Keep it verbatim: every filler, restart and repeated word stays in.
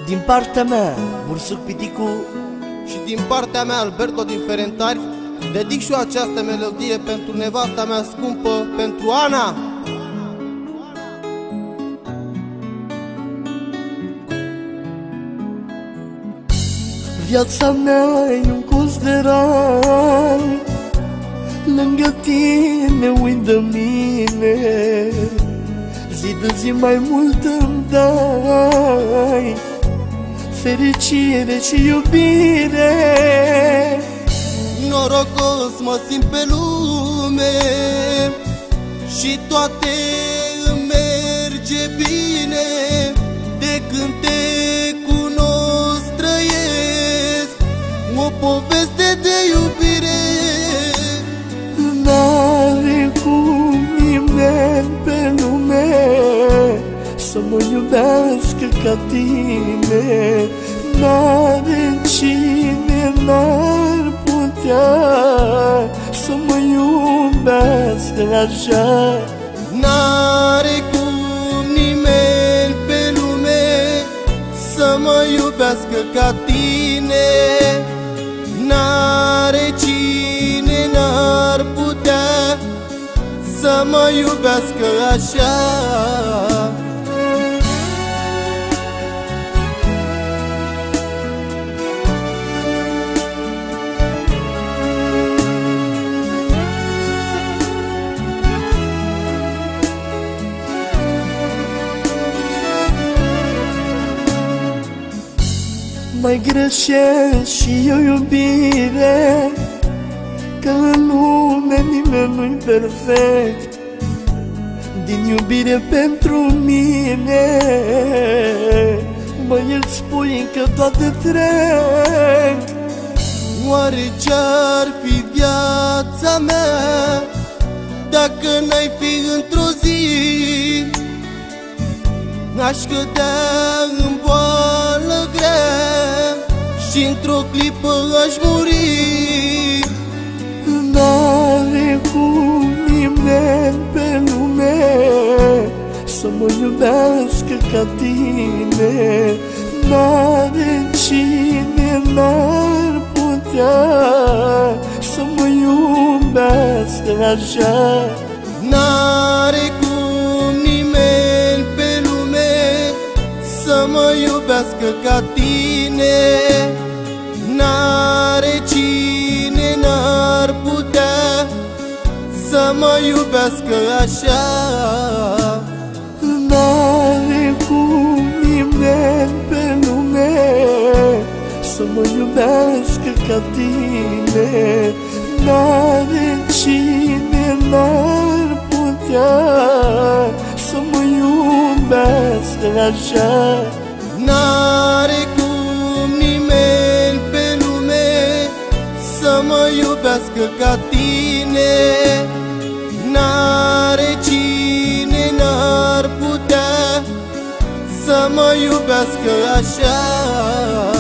Din partea mea, Bursuc Piticu. Și din partea mea, Alberto din Ferentari, dedic și eu această melodie pentru nevasta mea scumpă, pentru Ana. Viața mea e un colț de rai, lângă tine uit de mine, zi de zi mai mult îmi dai fericire și iubire. Norocos mă simt pe lume și toate îmi merge bine. De când te cunosc trăiesc o poveste de iubire. N-are cum nimeni pe lume să mă iubească ca tine. N-are cine, n-ar putea să mă iubească așa. N-are cum nimeni pe lume să mă iubească ca tine. N-are cine, n-ar putea să mă iubească așa. Mai greșesc și eu iubire, că în lume nimeni nu-i perfect. Din iubire pentru mine mă iert, spui că toate trec. Oare ce-ar fi viața mea dacă n-ai fi într-o zi? Aș cădea în boală grea și într-o clipă aș muri. N-are cum nimeni pe lume să mă iubească ca tine. N-are cine, n-ar putea să mă iubească așa. N-are cum nimeni pe lume să mă iubească ca tine. N-are cine, n-ar putea să mă iubească așa. N-are cum nimeni pe lume să mă iubească ca tine. N-are cine, n-ar putea să mă iubească așa. N-are cum nimeni pe lume să mă iubească ca tine. N-are cine, n-ar putea să mă iubească așa.